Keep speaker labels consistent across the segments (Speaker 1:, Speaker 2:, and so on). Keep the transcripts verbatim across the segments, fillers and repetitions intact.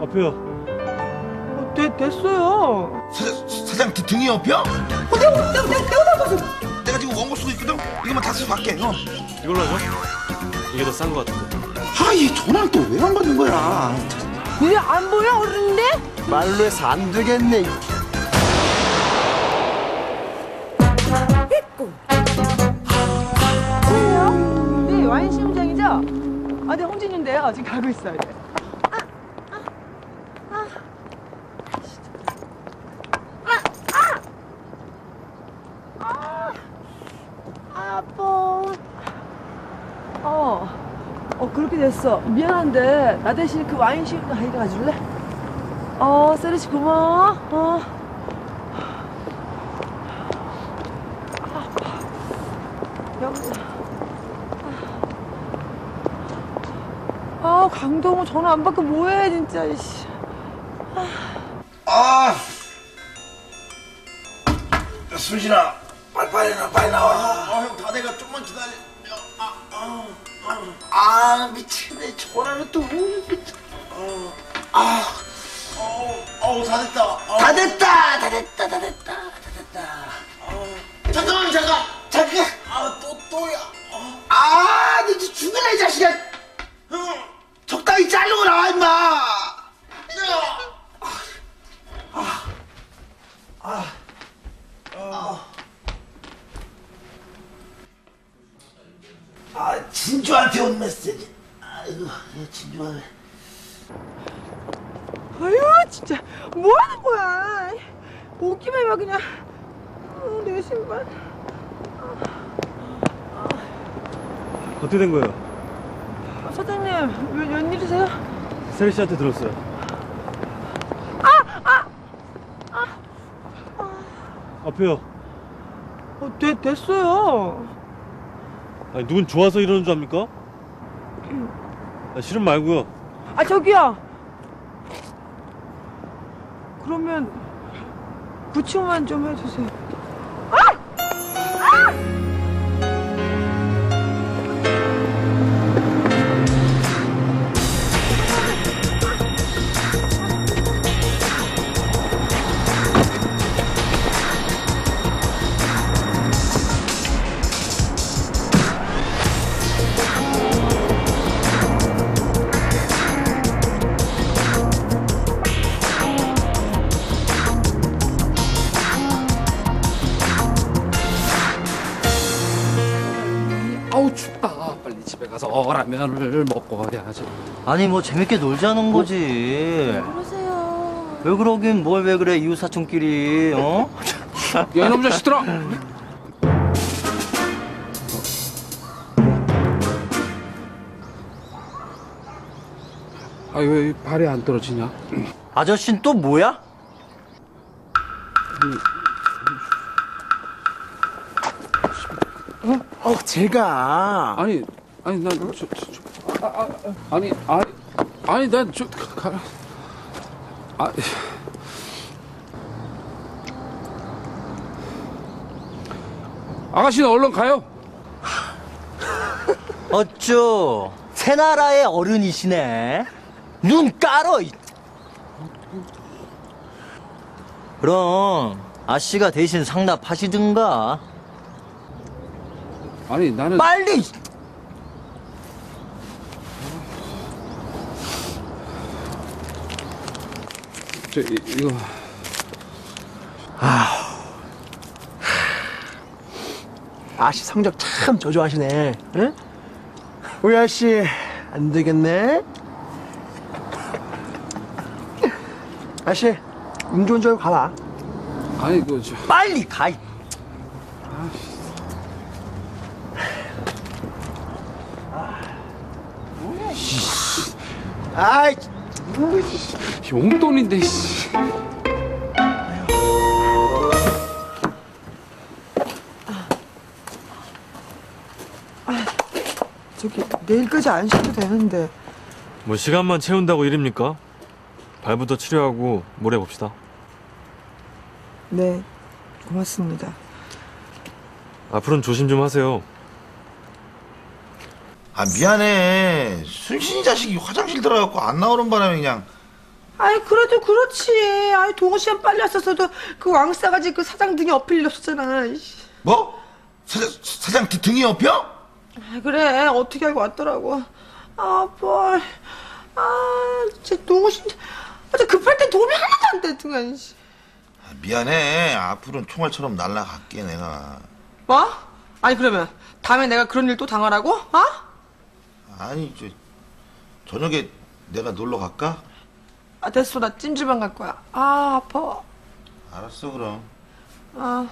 Speaker 1: 앞에요.
Speaker 2: 어, 되, 됐어요.
Speaker 3: 사, 사장 등이 업혀?
Speaker 2: 어, 내가, 내가, 내가, 내가 닮았어.
Speaker 3: 내가 지금 원고 쓰고 있거든? 이거만 다 써서 갈게. 어.
Speaker 1: 이걸로 하죠? 이게 더 싼 거 같은데.
Speaker 3: 아, 얘 전화를 또 왜 안 받는 거야?
Speaker 2: 왜 안 보여, 어른인데?
Speaker 4: 말로 해서 안 되겠네.
Speaker 2: 네, 와인 시음장이죠? 아, 네, 홍진인데요. 지금 가고 있어요. 네. 아, 아, 아, 아, 아, 아파. 어, 어, 그렇게 됐어. 미안한데, 나 대신 그 와인 시음장 가게 가줄래? 어, 세르시 고마워. 어. 여보세요. 아, 강동우 전화 안 받고 뭐해, 진짜, 이씨.
Speaker 3: 아! 순신아, 빨리 빨리 나, 빨리 나와. 아, 형 다 돼가 좀만 기다려. 아, 아, 아, 아, 미치겠네. 전화를 또 왜 이렇게. 어, 아, 어우, 어우, 다 됐다. 어. 다 됐다, 다 됐다, 다 됐다, 다 됐다. 어. 잠깐만, 잠깐, 잠깐. 아, 또 또야. 어. 아, 너 진짜 죽을래, 이 자식아. 형, 적당히 자르고 나와, 임마. 아, 아, 아, 아, 진주한테 온 메시지. 아이고, 진주한테.
Speaker 2: 아유, 진짜, 뭐 하는 거야? 오기만 해봐, 그냥. 어, 내 신발.
Speaker 1: 어떻게 된 거예요?
Speaker 2: 아, 사장님, 왜, 웬일이세요?
Speaker 1: 세리 씨한테 들었어요.
Speaker 2: 아! 아! 아!
Speaker 1: 앞에요.
Speaker 2: 어, 되, 됐어요.
Speaker 1: 아니, 누군 좋아서 이러는 줄 압니까? 아, 싫으면 말고요.
Speaker 2: 아, 저기요. 그러면 부축만 좀 해주세요. 아! 아!
Speaker 5: 아우 춥다. 빨리 집에 가서 라면을 먹고 가야지.
Speaker 4: 아니 뭐 재밌게 놀자는 거지.
Speaker 2: 그러세요.
Speaker 4: 왜 그러긴 뭘 왜 그래 이웃 사촌끼리 어?
Speaker 5: 야 이놈 자식들아. 아 왜 발이 안 떨어지냐?
Speaker 4: 아저씨는 또 뭐야?
Speaker 6: 어, 제가.
Speaker 5: 아니 아니 난 저, 저, 저, 아, 아, 아니 아니 아니 난 저 가, 아 아가씨는 얼른 가요.
Speaker 4: 어쭈 새나라의 어른이시네. 눈 깔어. 그럼 아씨가 대신 상납하시든가.
Speaker 5: 아니 나는
Speaker 4: 빨리.
Speaker 5: 저 이, 이거
Speaker 6: 아씨 성적 참 저조하시네. 응? 우리 아씨 안 되겠네. 아씨 음주운전 가봐.
Speaker 5: 아니 그 저.
Speaker 4: 빨리 가.
Speaker 6: 아이
Speaker 5: 용돈인데 씨.
Speaker 2: 저기, 내일까지 안 쉬어도 되는데.
Speaker 1: 뭐 시간만 채운다고 일입니까? 발부터 치료하고 모레 봅시다.
Speaker 2: 네, 고맙습니다.
Speaker 1: 앞으로는 조심 좀 하세요.
Speaker 3: 아, 미안해. 순신이 자식이 화장실 들어가고 안 나오는 바람에 그냥.
Speaker 2: 아이 그래도 그렇지. 아이 동호 씨만 빨리 왔었어도 그 왕싸가지 그 사장 등에 엎일 일 없었잖아. 이씨.
Speaker 3: 뭐? 사장, 사장 등이 업혀?
Speaker 2: 아 그래 어떻게 알고 왔더라고. 아 뭘. 아 진짜 동호 씨 어제 급할 때 도움이 하나도 안 되더만.
Speaker 3: 아, 미안해. 앞으로는 총알처럼 날라갈게 내가.
Speaker 2: 뭐? 아니 그러면 다음에 내가 그런 일 또 당하라고? 어?
Speaker 3: 아니 저 저녁에 내가 놀러 갈까?
Speaker 2: 아 됐어 나 찜질방 갈 거야. 아 아파.
Speaker 3: 알았어 그럼.
Speaker 2: 아.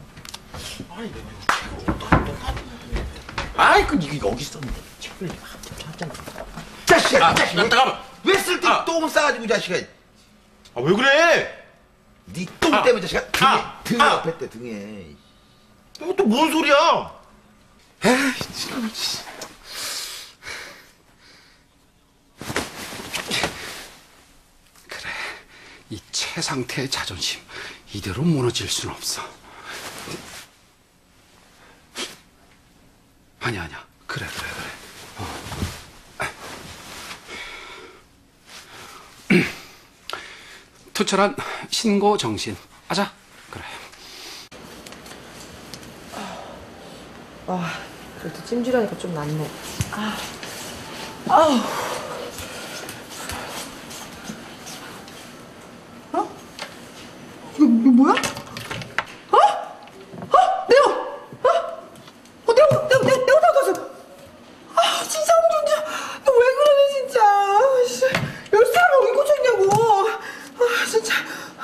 Speaker 3: 아이 그 이거 여기 있었는데 책을 한참 찾잖아. 자식아,
Speaker 5: 아,
Speaker 3: 자식아.
Speaker 5: 잠깐만.
Speaker 3: 왜 쓸데
Speaker 5: 아.
Speaker 3: 똥을 싸가지고 이 자식아.
Speaker 5: 아, 왜 그래?
Speaker 3: 네 똥
Speaker 5: 아.
Speaker 3: 때문에 자식아 등에
Speaker 5: 아.
Speaker 3: 등에
Speaker 5: 아.
Speaker 3: 옆에 때 등에. 이거 또 뭔 소리야? 에이 참.
Speaker 5: 그래. 이 최상태의 자존심 이대로 무너질 순 없어. 아니야, 아니야. 그래, 그래, 그래. 어. 투철한 신고 정신. 아자. 그래.
Speaker 2: 아, 그래도 찜질하니까 좀 낫네. 아, 아우. 어? 이거, 이거 뭐야? 어? 어? 내가, 어? 어, 내가, 내가, 내가, 내가 받았어. 아, 진짜 홍준주, 너 왜 그러니 진짜? 아, 씨, 열 사람 어디 꽂혔냐고. 아, 진짜.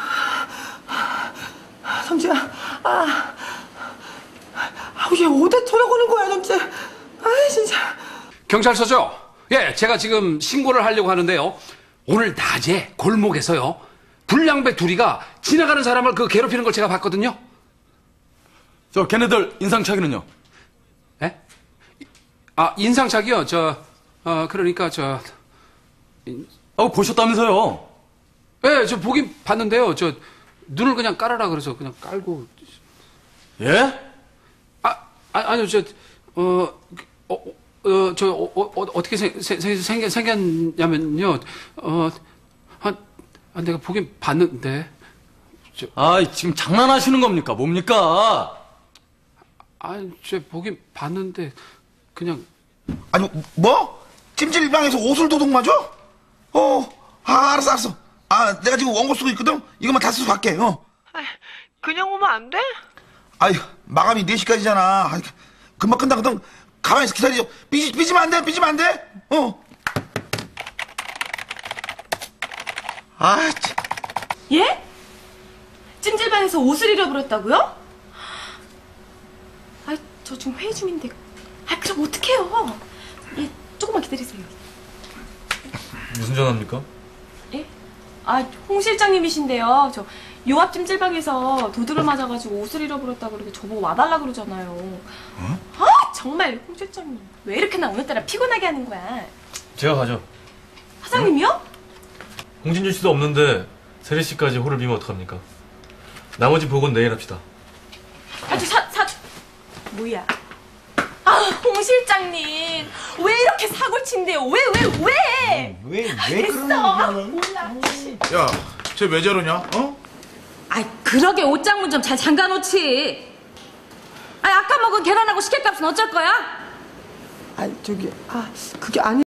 Speaker 2: 아, 성주야, 아. 아우 얘 어디 돌아오는 거야 진짜. 아 진짜.
Speaker 5: 경찰서죠? 예, 제가 지금 신고를 하려고 하는데요. 오늘 낮에 골목에서요. 불량배 둘이가 지나가는 사람을 그 괴롭히는 걸 제가 봤거든요.
Speaker 7: 저 걔네들 인상착의는요?
Speaker 5: 예? 아, 인상착의요? 저, 어, 그러니까 저...
Speaker 7: 어 보셨다면서요?
Speaker 5: 예, 저 보긴 봤는데요. 저 눈을 그냥 깔아라 그래서 그냥 깔고...
Speaker 7: 예?
Speaker 5: 아, 아 아니요, 저, 어, 어, 어, 저, 어, 어, 어떻게 생, 생, 생, 생겼냐면요. 어, 한, 아, 내가 보긴 봤는데. 저,
Speaker 7: 아 지금 장난하시는 겁니까? 뭡니까?
Speaker 5: 아니, 저 보긴 봤는데, 그냥.
Speaker 3: 아니 뭐? 찜질방에서 옷을 도둑 맞아? 어, 아 알았어 알았어. 아 내가 지금 원고 쓰고 있거든. 이것만 다 쓰고 갈게. 어.
Speaker 2: 아, 그냥 오면 안 돼?
Speaker 3: 아유 마감이 네 시까지잖아. 아이, 금방 끝나거든. 가만히 있어 기다려. 삐지, 삐지면 안 돼. 삐지면 안 돼. 어. 아 참.
Speaker 8: 예? 찜질방에서 옷을 잃어버렸다고요? 아, 저 지금 회의 중인데. 아, 그럼 어떡해요? 예, 조금만 기다리세요.
Speaker 1: 무슨 전화입니까?
Speaker 8: 예? 아, 홍 실장님이신데요. 저 요 앞 찜질방에서 도둑을 맞아가지고 옷을 잃어버렸다고 그렇게 저보고 와달라 그러잖아요. 어? 아, 정말 홍 실장님. 왜 이렇게나 오늘따라 피곤하게 하는 거야?
Speaker 1: 제가 가죠.
Speaker 8: 사장님이요?
Speaker 1: 홍진주 씨도 없는데 세리 씨까지 호를 비면 어떡합니까? 나머지 보고는 내일 합시다.
Speaker 8: 아, 저 사, 사, 뭐야? 아, 홍 실장님. 왜 이렇게 사고를 친대요? 왜, 왜, 왜?
Speaker 3: 왜,
Speaker 8: 아,
Speaker 3: 왜
Speaker 8: 됐어.
Speaker 3: 그러는
Speaker 8: 몰라.
Speaker 3: 야, 쟤 왜 저러냐? 어?
Speaker 8: 아이, 그러게 옷장문 좀 잘 잠가놓지. 아이, 아까 먹은 계란하고 식혜값은 어쩔 거야?
Speaker 2: 아 저기 아 그게 아니.